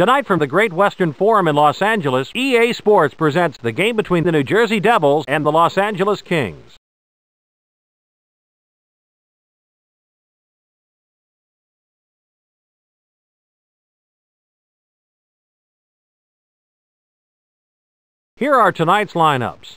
Tonight from the Great Western Forum in Los Angeles, EA Sports presents the game between the New Jersey Devils and the Los Angeles Kings. Here are tonight's lineups.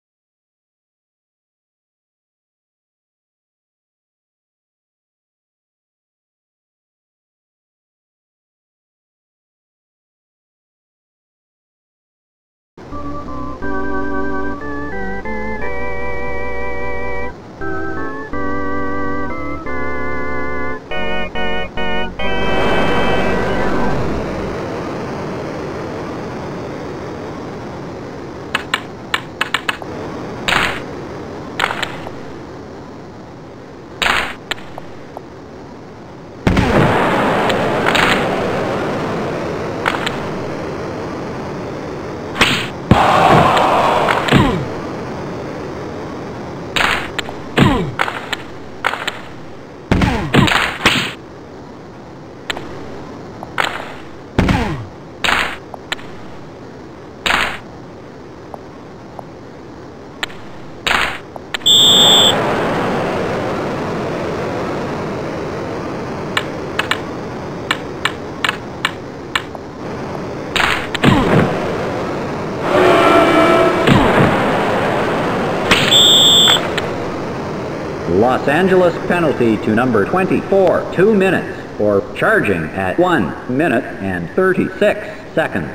Los Angeles penalty to number 24, 2 minutes, for charging at 1 minute and 36 seconds.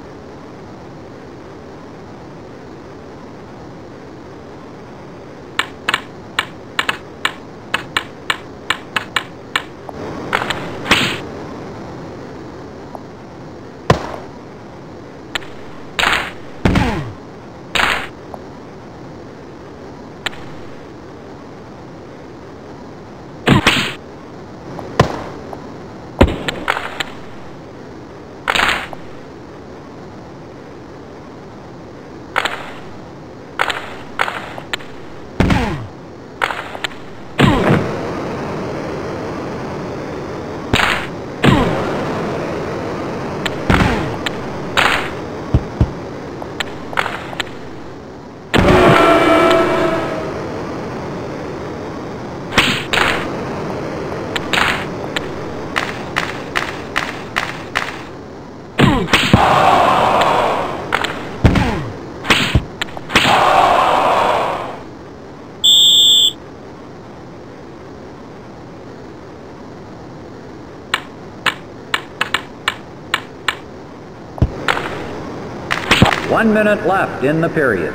One minute left in the period.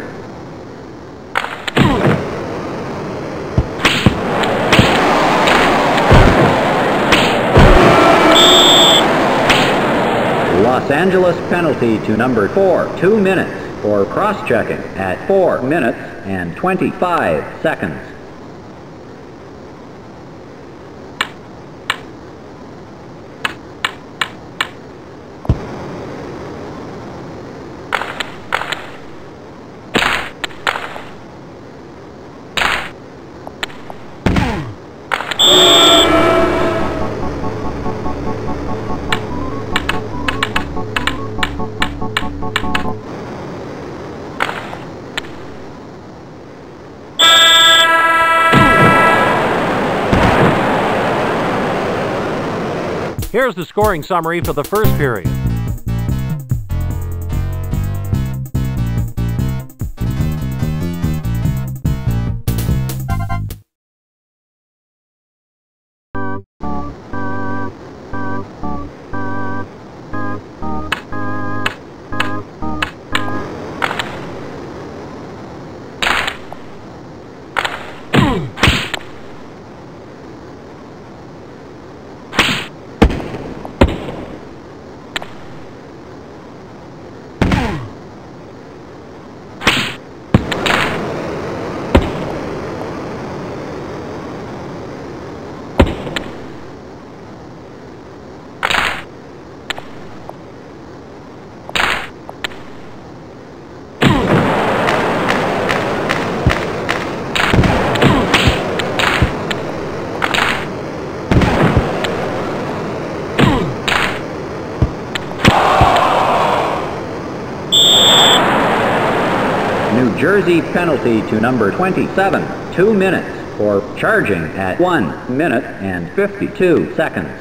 Los Angeles penalty to number 4, 2 minutes, for cross-checking at 4 minutes and 25 seconds. Here's the scoring summary for the first period. Jersey penalty to number 27, 2 minutes for charging at 1 minute and 52 seconds.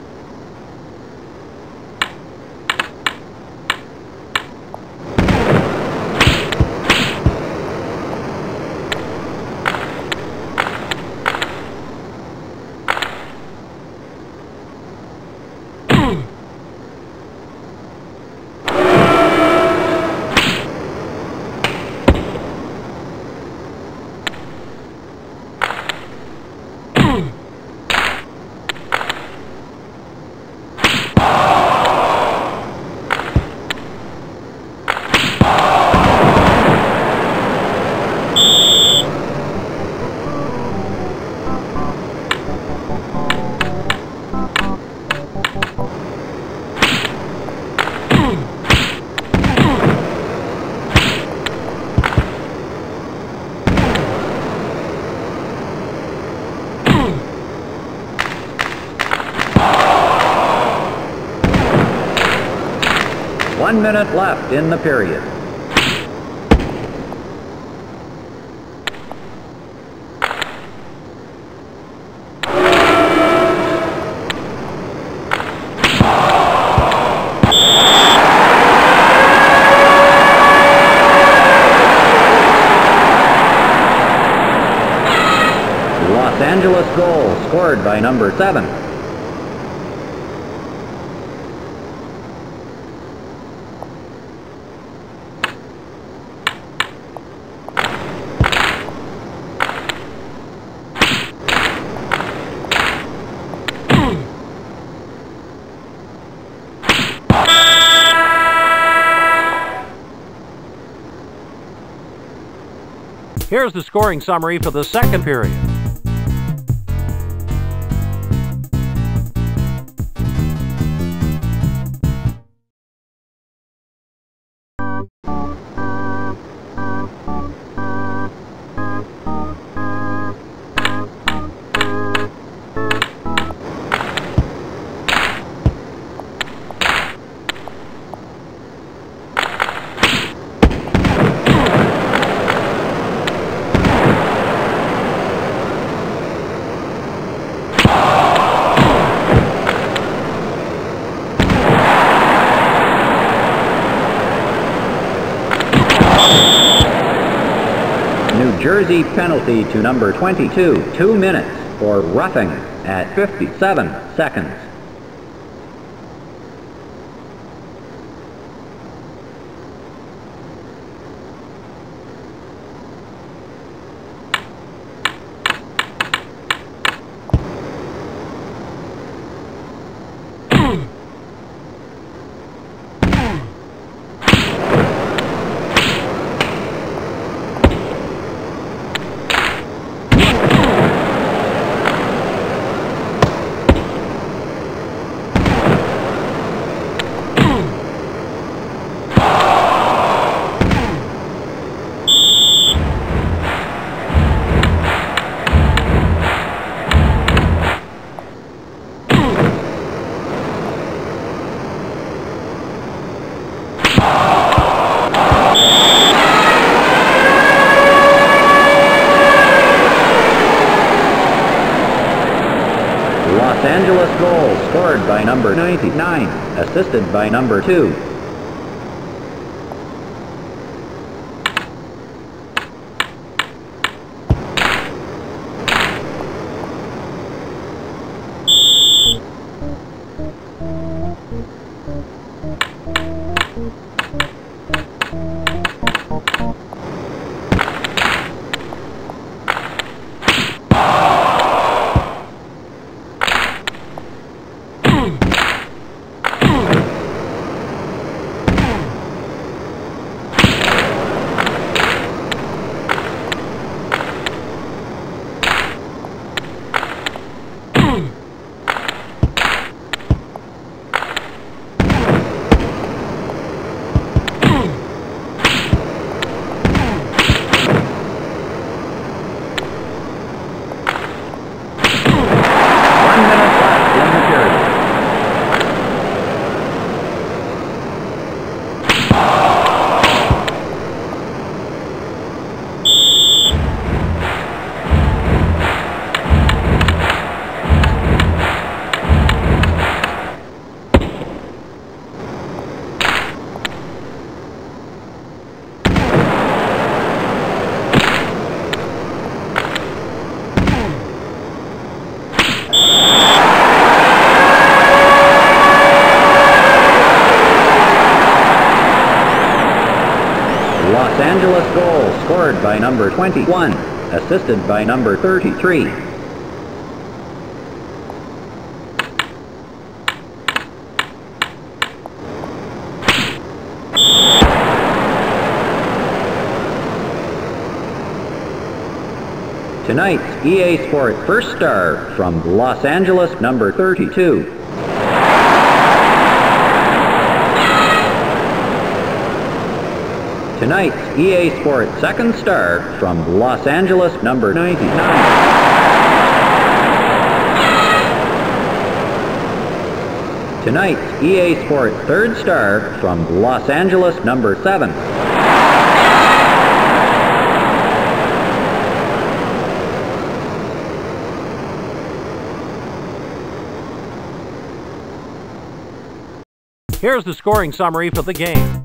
One minute left in the period. Los Angeles goal scored by number 7. Here's the scoring summary for the second period. New Jersey penalty to number 22, 2 minutes for roughing at 57 seconds. Los Angeles goal scored by number 99, assisted by number 2. Angeles goal scored by number 21, assisted by number 33. Tonight's EA Sport first star from Los Angeles, number 32. Tonight's EA Sport second star from Los Angeles, number 99. Tonight's EA Sport third star from Los Angeles, number 7. Here's the scoring summary for the game.